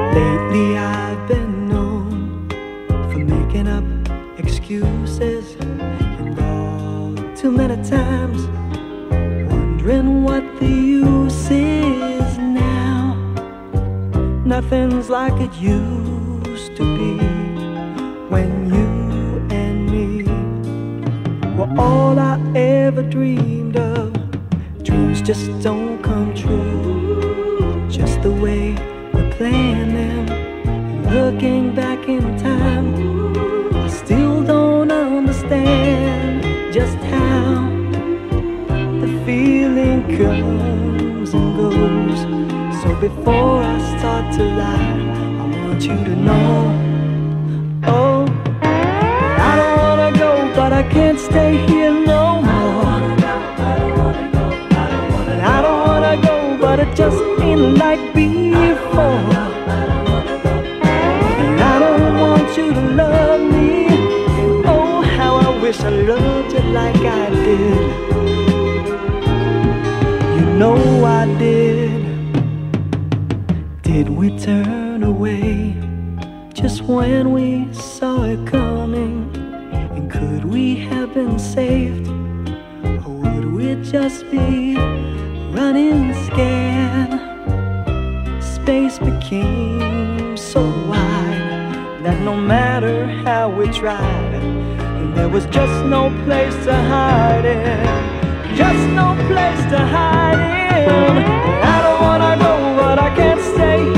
Lately I've been known for making up excuses, and all too many times wondering what the use is now. Nothing's like it used to be when you and me were all I ever dreamed of. Dreams just don't come true just the way we're playing them. Looking back in time, I still don't understand just how the feeling comes and goes. So before I start to lie, I want you to know, oh, I don't wanna go, but I can't stay here no more. I don't wanna go, but it just ain't like before. And I don't want you to love me. Oh, how I wish I loved you like I did. You know I did. Did we turn away just when we saw it coming? And could we have been saved? Or would we just be running scared? Space became so wide that no matter how we tried, there was just no place to hide in. Just no place to hide in. I don't wanna go, but I can't stay